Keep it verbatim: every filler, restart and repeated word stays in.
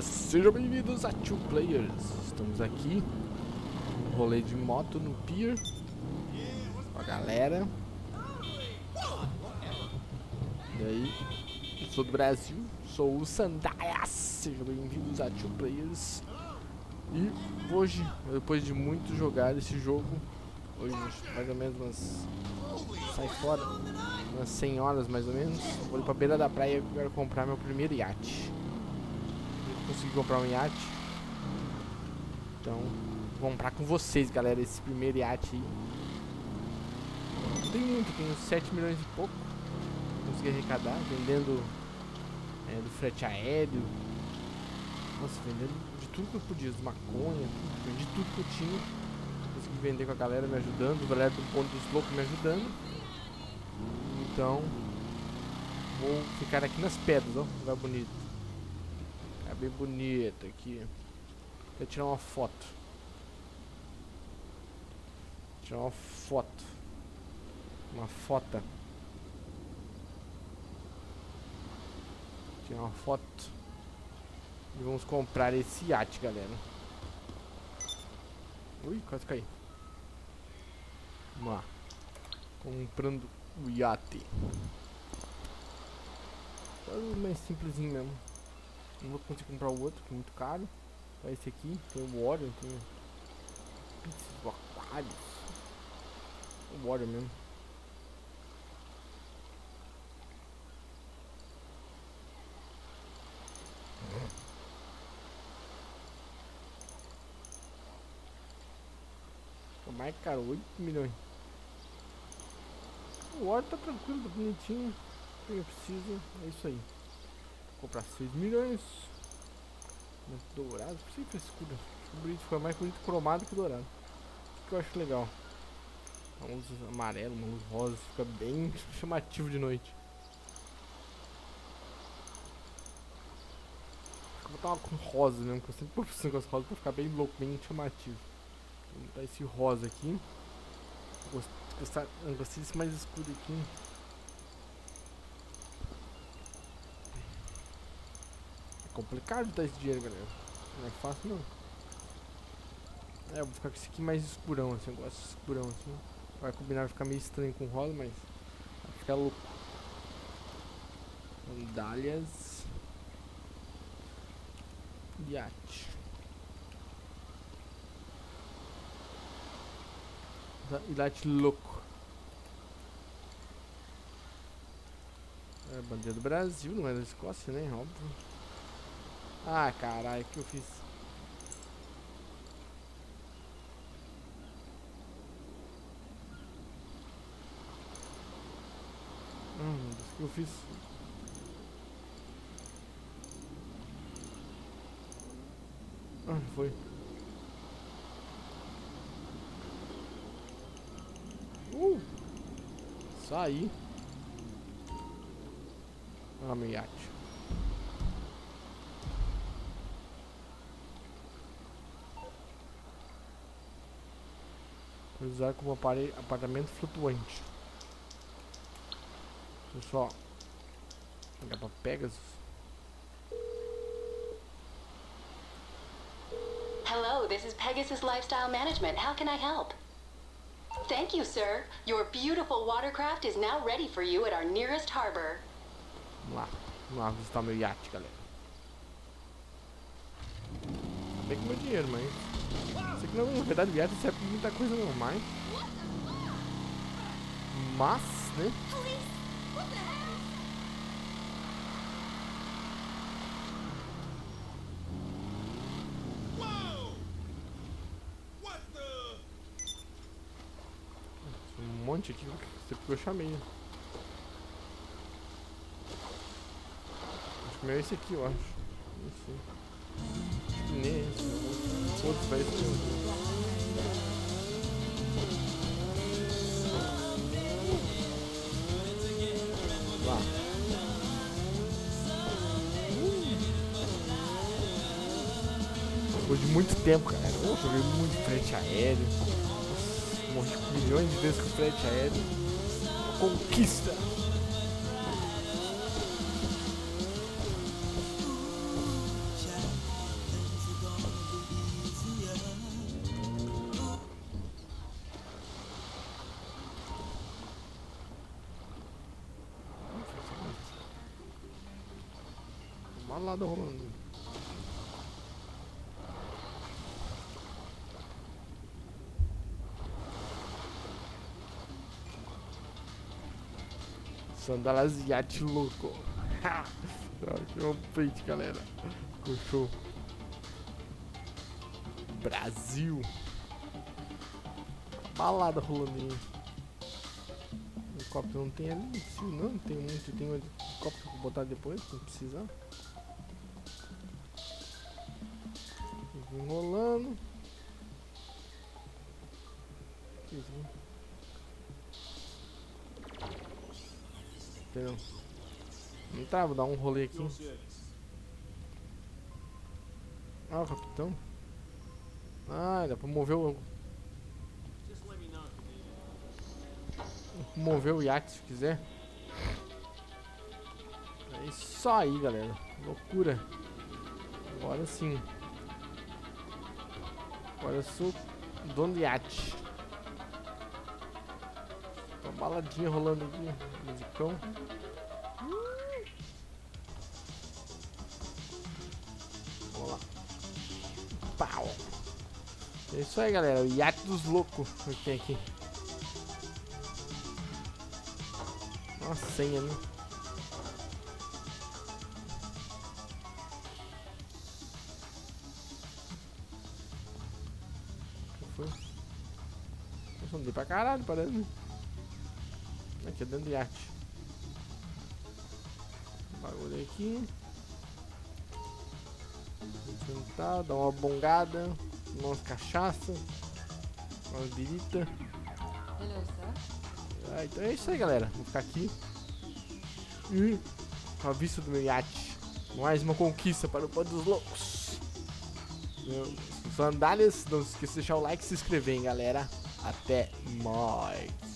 Sejam bem-vindos a Two Players. Estamos aqui um rolê de moto no pier com a galera. E aí, eu sou do Brasil, sou o Sandaias. Sejam bem-vindos a Two Players. E hoje, depois de muito jogar esse jogo, hoje mais ou menos umas... sai fora, umas cem horas mais ou menos, vou ir pra beira da praia e eu quero comprar meu primeiro iate. Consegui comprar um iate, então vou comprar com vocês, galera, esse primeiro iate aí. Não tem muito, tem uns sete milhões e pouco. Consegui arrecadar, vendendo é, do frete aéreo. Nossa, vendendo de tudo que eu podia, de maconha, tudo, vendi tudo que eu tinha. Consegui vender com a galera me ajudando, a galera do Ponto dos Loucos me ajudando. Então, vou ficar aqui nas pedras, ó, lugar bonito. É bem bonito aqui. Vou tirar uma foto. Tirar uma foto. Uma foto. Tirar uma foto. E vamos comprar esse iate, galera. Ui, quase caí. Vamos lá. Comprando o iate. Só o mais simplesinho mesmo. Não vou conseguir comprar o outro, que é muito caro. Só esse aqui, tem o Warrior, tem pizzas do Aquarius. O Warrior mesmo. O mais caro, oito milhões. O Warrior tá tranquilo, tá bonitinho. O que eu preciso, é isso aí. Vou comprar seis milhões. Muito dourado, por que frescura. O bonito foi mais bonito cromado que dourado. O que eu acho legal. Uma luz amarela, uma luz rosa, fica bem chamativo de noite. Vou botar uma com rosa mesmo, que eu sempre tô precisando com as rosas pra ficar bem louco, bem chamativo. Vou botar esse rosa aqui. Gostar, eu gostei desse mais escuro aqui. Complicado dar esse dinheiro, galera. Não é fácil não. É, eu vou ficar com esse aqui mais escurão, assim. Eu gosto de escurão, assim. Vai combinar, vai ficar meio estranho com rosa, mas vai ficar louco. Sandálias. Iate. Iate louco. É a bandeira do Brasil, não é da Escócia, né? Óbvio. Ah, caralho, o que eu fiz? Ah, meu Deus, o que eu fiz? Ah, foi. Uh! Saí. Ah, meu iate. Usar como apartamento flutuante. Deixa eu só ligar pra Pegasus. Hello, this is Pegasus Lifestyle Management. How can I help? Thank you, sir. Your beautiful watercraft is now ready for you at our nearest harbor. Vamos lá, vamos lá visitar meu iate, galera. Tá bem com meu dinheiro, mas isso aqui não, na verdade, o iate serve pra muita coisa não, mas Mas, né? Um monte aqui, você porque eu chamei. Acho que o meu é esse aqui, eu acho. Não sei. Acho que nem é esse. Outro vai esse mesmo. Lá. Depois de muito tempo, cara. Eu joguei muito frete aéreo. Morri milhões de vezes com frete aéreo. Conquista! Balada rolando. Sandálias iate louco. É um peito, galera. Ficou show. Brasil. Balada rolando aí. O helicóptero não tem ali. Não, não tem muito. Tem um helicóptero pra botar depois, se precisar. Enrolando. Entendeu? Não tá, vou dar um rolê aqui. Ah, o capitão. Ah, dá pra mover o... mover o iate se quiser. É isso aí, galera. Loucura. Agora sim. Agora eu sou dono do iate. Uma baladinha rolando aqui. Musicão. Vamos lá. Pau. É isso aí, galera. O iate dos loucos que tem aqui. Uma senha, né? Foi? Eu andei pra caralho, parece. Aqui é dentro do iate. Bagulho aqui. Sentar, dar uma bongada. Umas cachaça. Umas birita. Ah, então é isso aí, galera. Vou ficar aqui. E com a vista do meu iate. Mais uma conquista para o Bando dos Loucos. Meu, sandálias. Não se esqueça de deixar o like e se inscrever, hein, galera. Até mais.